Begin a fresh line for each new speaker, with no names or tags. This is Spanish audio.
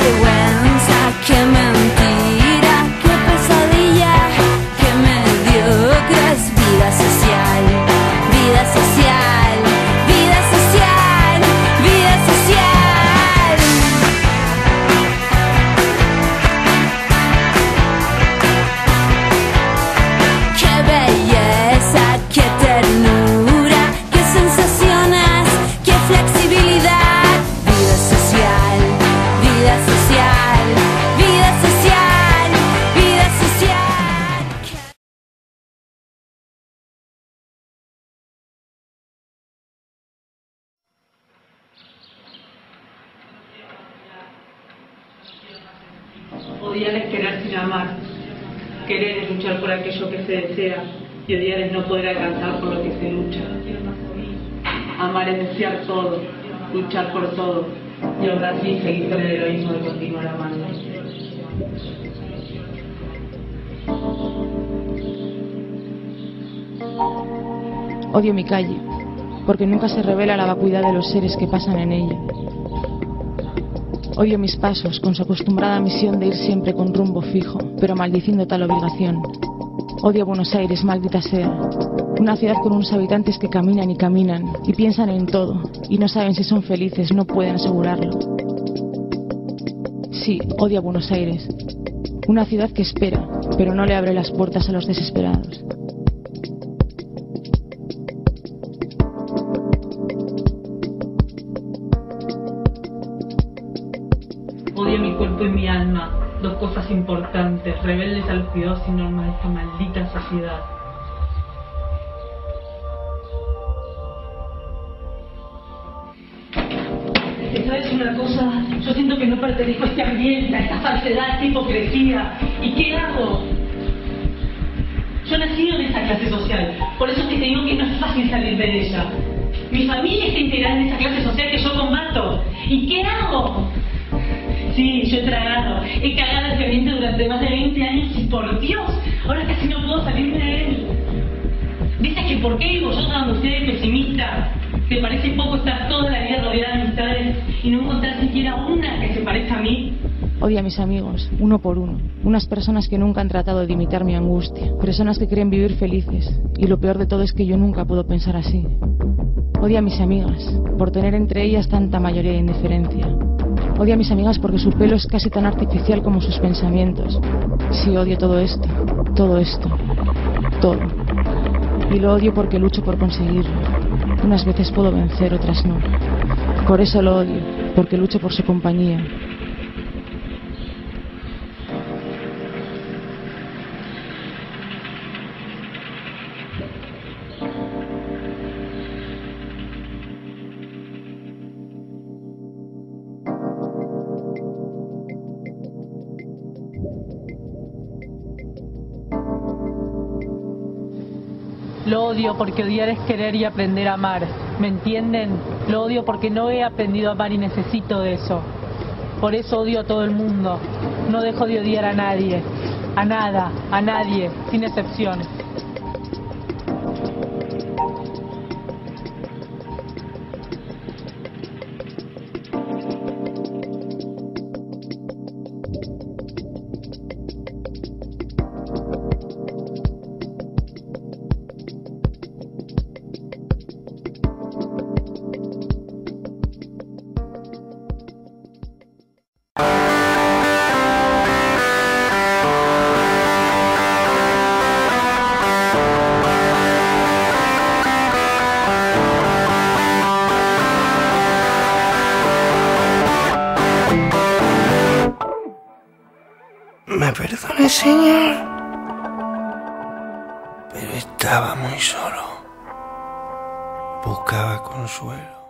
vergüenza, qué mentira, qué pesadilla, qué mediocre es vida social, vida social, vida social, vida social. Qué belleza, qué ternura, qué sensaciones, qué flexibilidad, vida social, vida social, vida social, vida social.
Odiar es querer sin amar. Querer es luchar por aquello que se desea y odiar es no poder alcanzar por lo que se lucha. Amar es desear todo, luchar por todo y aún así seguir con el heroísmo de continuar amando.
Odio mi calle, porque nunca se revela la vacuidad de los seres que pasan en ella. Odio mis pasos, con su acostumbrada misión de ir siempre con rumbo fijo, pero maldiciendo tal obligación. Odio Buenos Aires, maldita sea. Una ciudad con unos habitantes que caminan y caminan, y piensan en todo, y no saben si son felices, no pueden asegurarlo. Sí, odio a Buenos Aires. Una ciudad que espera, pero no le abre las puertas a los desesperados.
Odio mi cuerpo y mi alma, dos cosas importantes, rebeldes a los cuidados y normas de esta maldita sociedad. ¿Sabes una cosa? Yo siento que no pertenezco a este ambiente, a esta falsedad, a esta hipocresía. ¿Y qué hago? Yo nací en esa clase social, por eso es que te digo que no es fácil salir de ella. Mi familia está integrada en esa clase social que yo combato. ¿Y qué hago? Sí, yo he tragado, he cagado este ambiente durante más de 20 años y por Dios, ahora casi no puedo salirme de él. ¿Dices que por qué vivo yo cuando usted es pesimista? ¿Te parece poco estar toda la vida rodeada de amistades y no encontrar siquiera una que se parezca a mí?
Odio a mis amigos, uno por uno. Unas personas que nunca han tratado de imitar mi angustia. Personas que creen vivir felices. Y lo peor de todo es que yo nunca puedo pensar así. Odio a mis amigas, por tener entre ellas tanta mayoría de indiferencia. Odio a mis amigas porque su pelo es casi tan artificial como sus pensamientos. Sí, odio todo esto, todo. Y lo odio porque lucho por conseguirlo. Unas veces puedo vencer, otras no. Por eso lo odio, porque lucho por su compañía.
Lo odio porque odiar es querer y aprender a amar. ¿Me entienden? Lo odio porque no he aprendido a amar y necesito de eso. Por eso odio a todo el mundo. No dejo de odiar a nadie. A nada, a nadie, sin excepción.
Me perdone, señor, pero estaba muy solo. Buscaba consuelo.